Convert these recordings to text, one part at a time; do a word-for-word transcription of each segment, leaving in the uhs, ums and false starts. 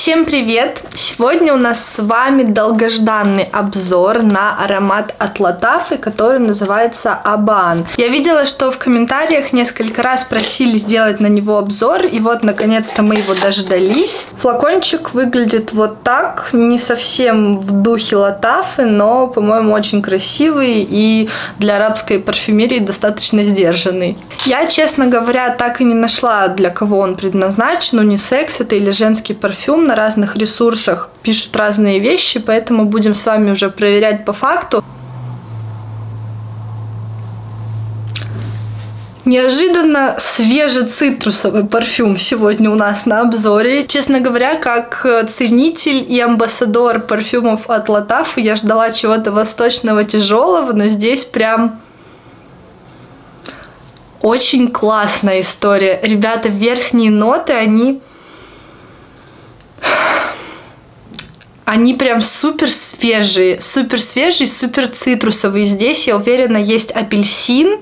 Всем привет! Сегодня у нас с вами долгожданный обзор на аромат от Lattafe, который называется Абан. Я видела, что в комментариях несколько раз просили сделать на него обзор, и вот наконец-то мы его дождались. Флакончик выглядит вот так, не совсем в духе Lattafe, но, по-моему, очень красивый и для арабской парфюмерии достаточно сдержанный. Я, честно говоря, так и не нашла, для кого он предназначен, унисекс это или женский парфюм. На разных ресурсах пишут разные вещи, поэтому будем с вами уже проверять по факту. Неожиданно свежецитрусовый парфюм сегодня у нас на обзоре. Честно говоря, как ценитель и амбассадор парфюмов от Lattafe, я ждала чего-то восточного, тяжелого, но здесь прям очень классная история. Ребята, верхние ноты, они... Они прям супер свежие, супер свежие, супер цитрусовые. Здесь, я уверена, есть апельсин.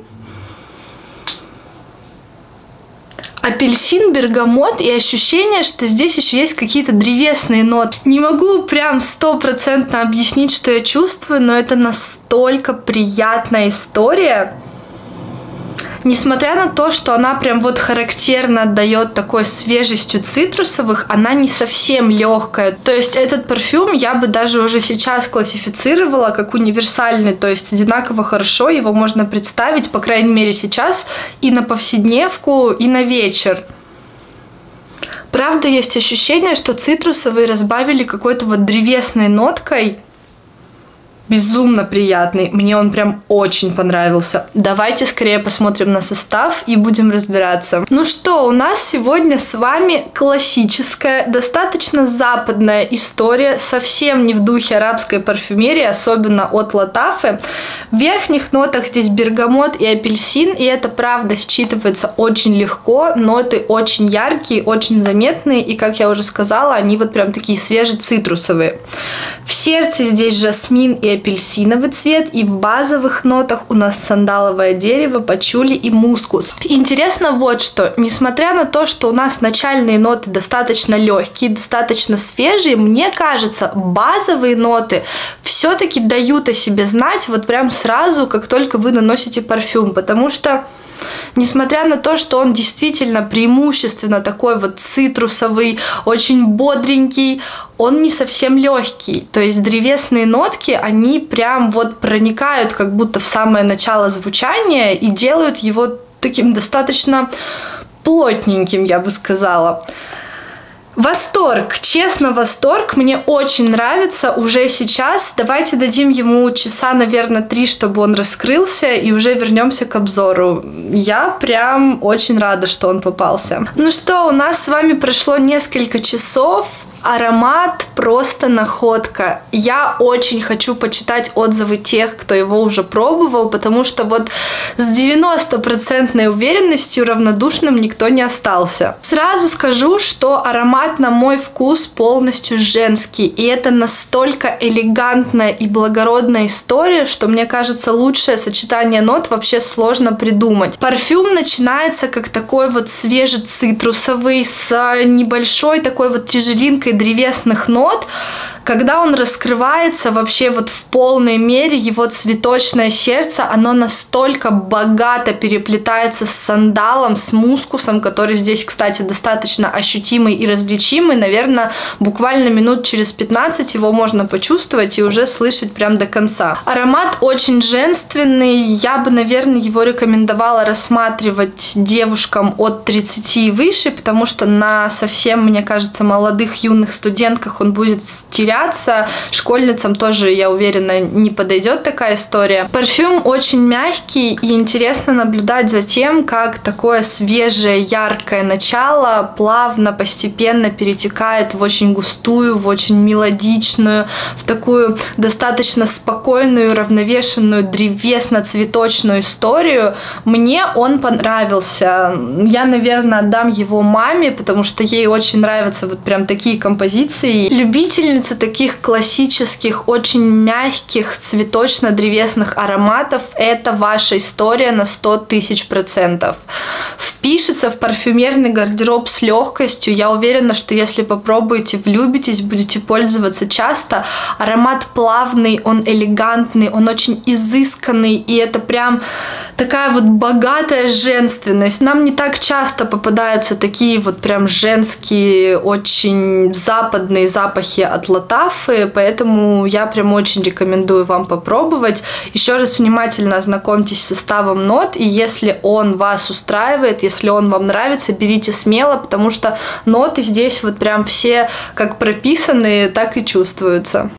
Апельсин, бергамот и ощущение, что здесь еще есть какие-то древесные ноты. Не могу прям стопроцентно объяснить, что я чувствую, но это настолько приятная история. Несмотря на то, что она прям вот характерно отдает такой свежестью цитрусовых, она не совсем легкая. То есть этот парфюм я бы даже уже сейчас классифицировала как универсальный, то есть одинаково хорошо его можно представить, по крайней мере сейчас, и на повседневку, и на вечер. Правда, есть ощущение, что цитрусовые разбавили какой-то вот древесной ноткой. Безумно приятный. Мне он прям очень понравился. Давайте скорее посмотрим на состав и будем разбираться. Ну что, у нас сегодня с вами классическая, достаточно западная история, совсем не в духе арабской парфюмерии, особенно от Lattafe. В верхних нотах здесь бергамот и апельсин, и это правда считывается очень легко. Ноты очень яркие, очень заметные, и, как я уже сказала, они вот прям такие свежецитрусовые. В сердце здесь жасмин и апельсиновый цвет, и в базовых нотах у нас сандаловое дерево, пачули и мускус. Интересно вот что, несмотря на то, что у нас начальные ноты достаточно легкие, достаточно свежие, мне кажется, базовые ноты все-таки дают о себе знать вот прям сразу, как только вы наносите парфюм, потому что несмотря на то, что он действительно преимущественно такой вот цитрусовый, очень бодренький, он не совсем легкий. То есть древесные нотки, они прям вот проникают как будто в самое начало звучания и делают его таким достаточно плотненьким, я бы сказала. Восторг, честно, восторг, мне очень нравится уже сейчас. Давайте дадим ему часа, наверное, три, чтобы он раскрылся, и уже вернемся к обзору. Я прям очень рада, что он попался. Ну что, у нас с вами прошло несколько часов. Аромат просто находка. Я очень хочу почитать отзывы тех, кто его уже пробовал, потому что вот с девяностопроцентной уверенностью равнодушным никто не остался. Сразу скажу, что аромат на мой вкус полностью женский, и это настолько элегантная и благородная история, что мне кажется, лучшее сочетание нот вообще сложно придумать. Парфюм начинается как такой вот свежецитрусовый с небольшой такой вот тяжелинкой древесных нот. Когда он раскрывается вообще вот в полной мере, его цветочное сердце, оно настолько богато переплетается с сандалом, с мускусом, который здесь, кстати, достаточно ощутимый и различимый. Наверное, буквально минут через пятнадцать его можно почувствовать и уже слышать прям до конца. Аромат очень женственный. Я бы, наверное, его рекомендовала рассматривать девушкам от тридцати и выше, потому что на совсем, мне кажется, молодых юных студентках он будет терять. Школьницам тоже, я уверена, не подойдет такая история. Парфюм очень мягкий, и интересно наблюдать за тем, как такое свежее, яркое начало плавно, постепенно перетекает в очень густую, в очень мелодичную, в такую достаточно спокойную, равновешенную, древесно-цветочную историю. Мне он понравился. Я, наверное, отдам его маме, потому что ей очень нравятся вот прям такие композиции. Любительницы таких классических, очень мягких, цветочно-древесных ароматов, это ваша история на сто тысяч процентов. Впишется в парфюмерный гардероб с легкостью. Я уверена, что если попробуете, влюбитесь, будете пользоваться часто. Аромат плавный, он элегантный, он очень изысканный, и это прям такая вот богатая женственность. Нам не так часто попадаются такие вот прям женские, очень западные запахи от Латафы, поэтому я прям очень рекомендую вам попробовать. Еще раз внимательно ознакомьтесь с составом нот, и если он вас устраивает, если он вам нравится, берите смело, потому что ноты здесь вот прям все как прописанные, так и чувствуются.